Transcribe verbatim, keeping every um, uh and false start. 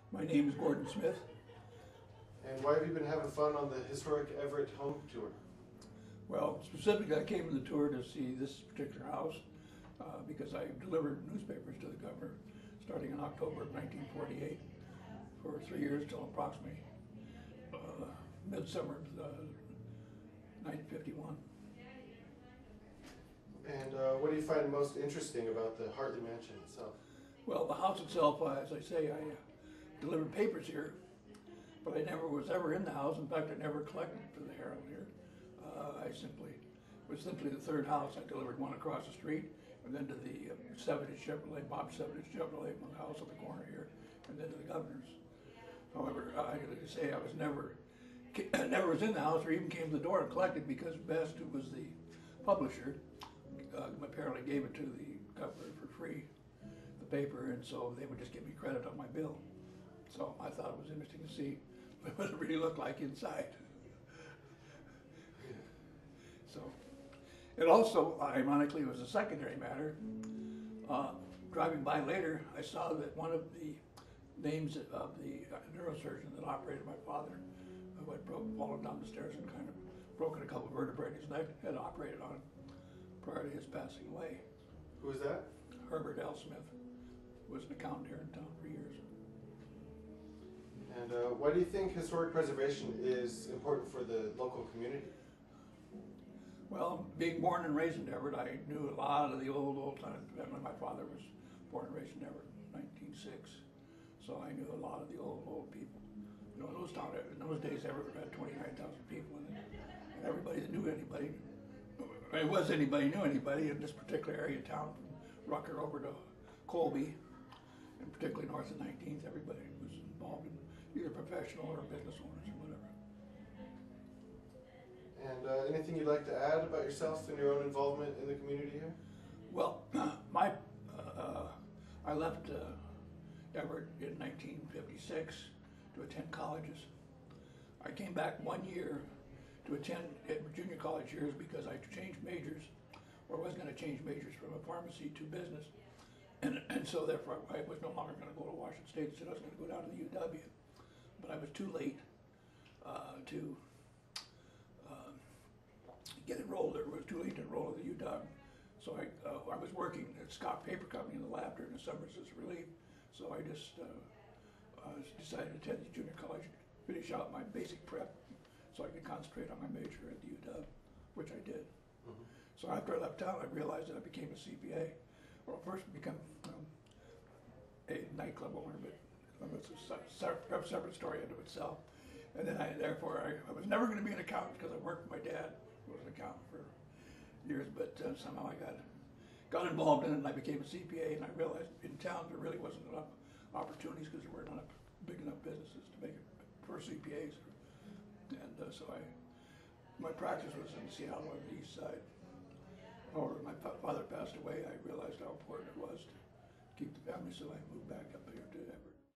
My name is Gordon Smith. And why have you been having fun on the historic Everett home tour? Well, specifically, I came on the tour to see this particular house uh, because I delivered newspapers to the governor starting in October of nineteen forty-eight for three years till approximately uh, midsummer of uh, nineteen fifty-one. And uh, what do you find most interesting about the Hartley Mansion itself? Well, the house itself, uh, as I say, I uh, delivered papers here, but I never was ever in the house. In fact, I never collected for the Herald here. Uh, I simply, it was simply the third house. I delivered one across the street, and then to the uh, Severnich Chevrolet, Bob Severnich Chevrolet, one house on the corner here, and then to the governor's. However, uh, I gotta say I was never, I never was in the house or even came to the door and collected because Best, who was the publisher, uh, apparently gave it to the governor for free, the paper, and so they would just give me credit on my bill. So I thought it was interesting to see what it really looked like inside. So it also, ironically, was a secondary matter. Uh, driving by later, I saw that one of the names of the neurosurgeon that operated my father, who had broke, fallen down the stairs and kind of broken a couple of vertebrae in his neck, had operated on prior to his passing away. Who was that? Herbert L. Smith, who was an accountant here in town for years. And uh, why do you think historic preservation is important for the local community? Well, being born and raised in Everett, I knew a lot of the old, old times. My father was born and raised in Everett in nineteen oh six, so I knew a lot of the old, old people. You know, in those, town, in those days, Everett had twenty-nine thousand people in it, and everybody that knew anybody, it was anybody knew anybody in this particular area of town, from Rucker over to Colby, and particularly north of nineteenth, everybody was involved in either professional or business owners or whatever. And uh, anything you'd like to add about yourself and your own involvement in the community here? Well, my uh, I left uh, Everett in nineteen fifty-six to attend colleges. I came back one year to attend junior college years because I changed majors, or was going to change majors from a pharmacy to business, and and so therefore I was no longer going to go to Washington State, so I was going to go down to the U W. But I was too late uh, to uh, get enrolled. It was too late to enroll at the U W. So I, uh, I was working at Scott Paper Company in the lab during the summers as relief. So I just uh, uh, decided to attend the junior college, finish out my basic prep, so I could concentrate on my major at the U W, which I did. Mm-hmm. So after I left town, I realized that I became a C P A. Well, first become um, a nightclub owner, but it's a separate, separate story unto itself. And then I, therefore, I, I was never going to be an accountant because I worked with my dad, who was an accountant for years, but uh, somehow I got got involved in it and I became a C P A, and I realized in town there really wasn't enough opportunities because there weren't enough big enough businesses to make it for C P As. And uh, so I, my practice was in Seattle on the east side. However, my father passed away. I realized how important it was to keep the family, so I moved back up here to Everett.